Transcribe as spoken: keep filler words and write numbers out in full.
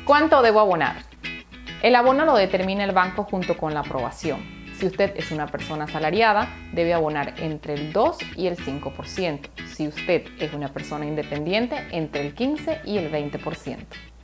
¿Cuánto debo abonar? El abono lo determina el banco junto con la aprobación. Si usted es una persona asalariada, debe abonar entre el dos y el cinco por ciento. Si usted es una persona independiente, entre el quince y el veinte por ciento.